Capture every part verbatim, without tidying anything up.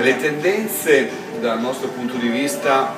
Le tendenze dal nostro punto di vista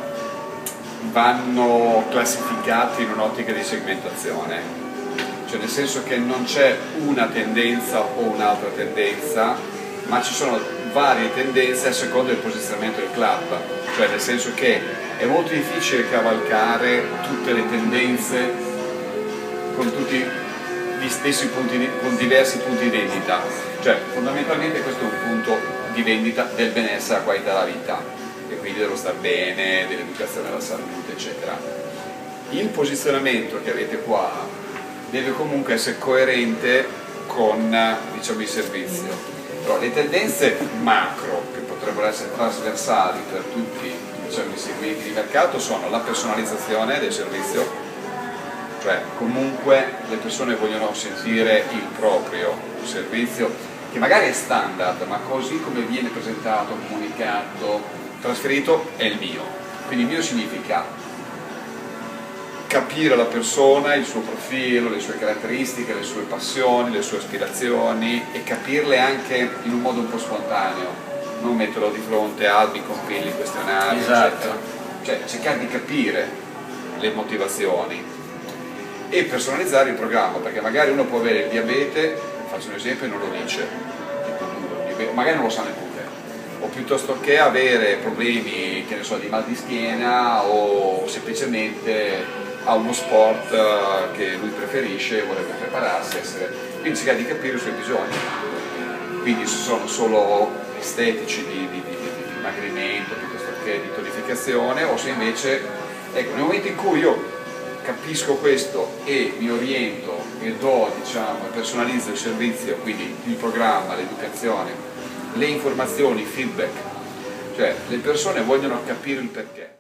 vanno classificate in un'ottica di segmentazione, cioè nel senso che non c'è una tendenza o un'altra tendenza, ma ci sono varie tendenze a seconda del posizionamento del club, cioè nel senso che è molto difficile cavalcare tutte le tendenze con tutti gli stessi punti di, con diversi punti di vendita, cioè fondamentalmente questo è un punto di vendita del benessere, la qualità della vita e quindi dello star bene, dell'educazione alla salute eccetera. Il posizionamento che avete qua deve comunque essere coerente con, diciamo, il servizio. Però le tendenze macro che potrebbero essere trasversali per tutti, diciamo, i segmenti di mercato sono la personalizzazione del servizio, cioè comunque le persone vogliono sentire il proprio servizio che magari è standard, ma così come viene presentato, comunicato, trasferito è il mio. Quindi il mio significa capire la persona, il suo profilo, le sue caratteristiche, le sue passioni, le sue aspirazioni e capirle anche in un modo un po' spontaneo, non metterlo di fronte a albi, compilli, questionari, esatto, eccetera. Cioè cercare di capire le motivazioni e personalizzare il programma, perché magari uno può avere il diabete, faccio un esempio, e non lo dice, magari non lo sa neppure, o piuttosto che avere problemi, che ne so, di mal di schiena o semplicemente ha uno sport che lui preferisce, vorrebbe prepararsi, essere... quindi cercare di capire i suoi bisogni, quindi se sono solo estetici di, di, di, di dimagrimento piuttosto che di tonificazione, o se invece, ecco, nel momento in cui io capisco questo e mi oriento e do, diciamo, personalizzo il servizio, quindi il programma, l'educazione, le informazioni, il feedback, cioè le persone vogliono capire il perché.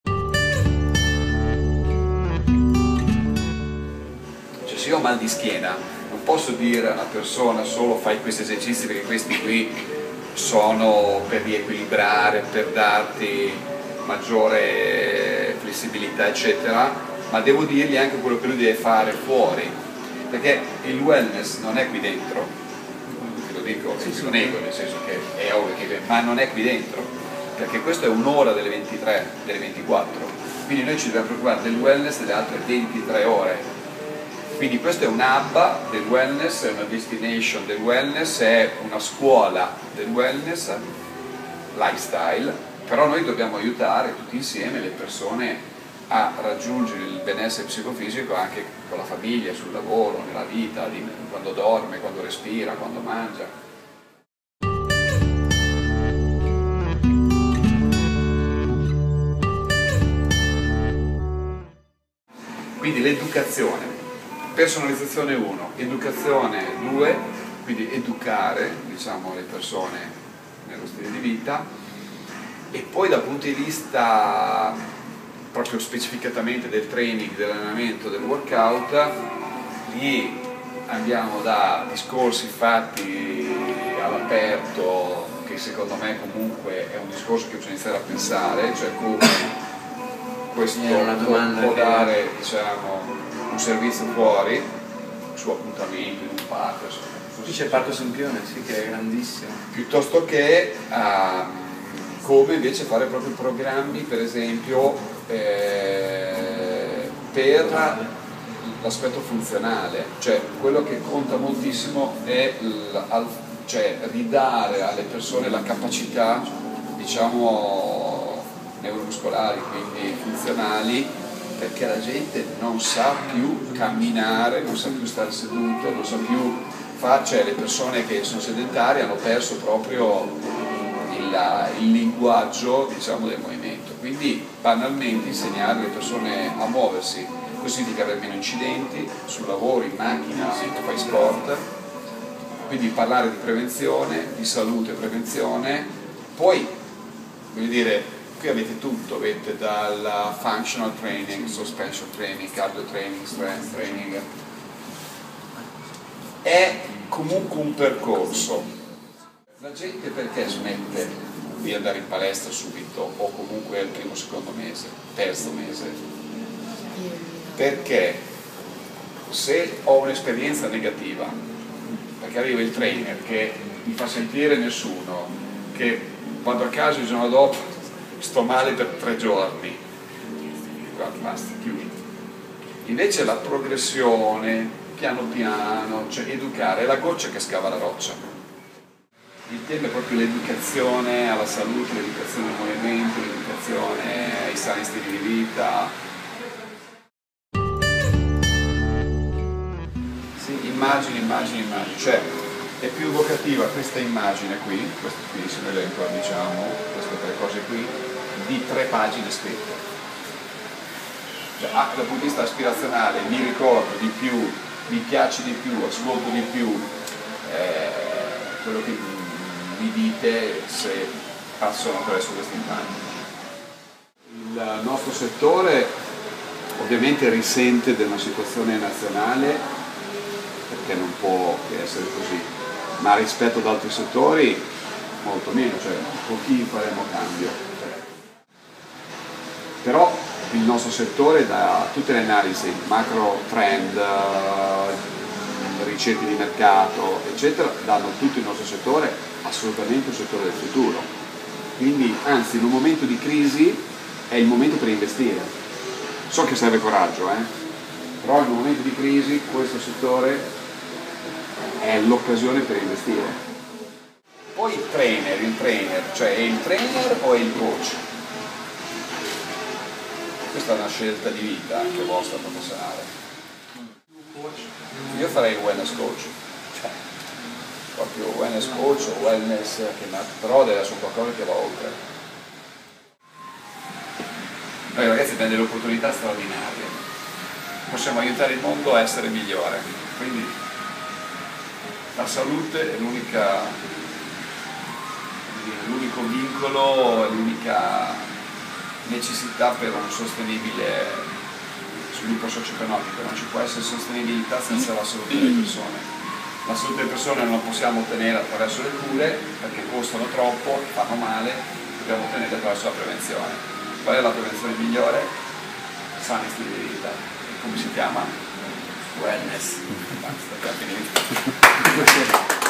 Cioè se io ho mal di schiena non posso dire a una persona solo fai questi esercizi perché questi qui sono per riequilibrare, per darti maggiore flessibilità eccetera, ma devo dirgli anche quello che lui deve fare fuori, perché il wellness non è qui dentro, lo dico, sì, lo nego, nel senso che è ovvio che, ma non è qui dentro, perché questo è un'ora delle ventitré, delle ventiquattro, quindi noi ci dobbiamo preoccupare del wellness delle altre ventitré ore. Quindi questo è un hub del wellness, è una destination del wellness, è una scuola del wellness, lifestyle, però noi dobbiamo aiutare tutti insieme le persone a raggiungere il benessere psicofisico anche con la famiglia, sul lavoro, nella vita, quando dorme, quando respira, quando mangia. Quindi l'educazione, personalizzazione uno, educazione due, quindi educare, diciamo, le persone nello stile di vita, e poi dal punto di vista proprio specificatamente del training, dell'allenamento, del workout, lì andiamo da discorsi fatti all'aperto, che secondo me comunque è un discorso che bisogna iniziare a pensare, cioè come questo può dare, diciamo, un servizio fuori, su appuntamento in un parco. Qui c'è il Parco Sempione, sì, che è grandissimo. Piuttosto che um, come invece fare proprio programmi, per esempio, Eh, per l'aspetto funzionale, cioè quello che conta moltissimo è il, cioè, ridare alle persone la capacità, diciamo, neuromuscolari, quindi funzionali, perché la gente non sa più camminare, non sa più stare seduto, non sa più fare, cioè le persone che sono sedentarie hanno perso proprio il, il linguaggio, diciamo, del movimento. Quindi banalmente insegnare alle persone a muoversi, questo significa avere meno incidenti sul lavoro, in macchina, se fai sport, quindi parlare di prevenzione, di salute e prevenzione. Poi, voglio dire, qui avete tutto, avete dal functional training, suspension training, cardio training, strength training, è comunque un percorso. La gente perché smette di andare in palestra subito o comunque al primo, secondo mese, terzo mese? Perché se ho un'esperienza negativa, perché arriva il trainer che mi fa sentire nessuno, che vado a casa il giorno dopo, sto male per tre giorni, guarda, basta, chiuso. Invece la progressione, piano piano, cioè educare, è la goccia che scava la roccia. Il tema è proprio l'educazione alla salute, l'educazione al movimento, l'educazione ai sani stili di vita. Sì, immagini, immagini, immagini. Cioè, è più evocativa questa immagine qui, questo qui se noi la incorniciamo, queste tre cose qui, di tre pagine scritte. Cioè, ah, dal punto di vista aspirazionale mi ricordo di più, mi piace di più, ascolto di più eh, quello che mi dite se passo attraverso queste immagini. Il nostro settore ovviamente risente di una situazione nazionale, perché non può che essere così, ma rispetto ad altri settori molto meno, cioè con chi faremo cambio. Però il nostro settore, da tutte le analisi, macro trend, ricerche di mercato, eccetera, danno tutto il nostro settore assolutamente un settore del futuro. Quindi, anzi, in un momento di crisi è il momento per investire. So che serve coraggio, eh? Però in un momento di crisi questo settore è l'occasione per investire. Poi il trainer, il trainer, cioè è il trainer o è il coach? Questa è una scelta di vita anche vostra professionale. Io farei wellness coach, cioè proprio wellness coach o wellness, però deve essere qualcosa che va oltre. Noi ragazzi abbiamo delle opportunità straordinarie, possiamo aiutare il mondo a essere migliore, quindi la salute è l'unica, l'unico vincolo, l'unica necessità per un sostenibile sviluppo socio-economico. Non ci può essere sostenibilità senza la salute delle persone. La salute delle persone non la possiamo ottenere attraverso le cure perché costano troppo, fanno male, dobbiamo ottenerle attraverso la prevenzione. Qual è la prevenzione migliore? Sani stili di vita. E come si chiama? Wellness. Basta, già finito.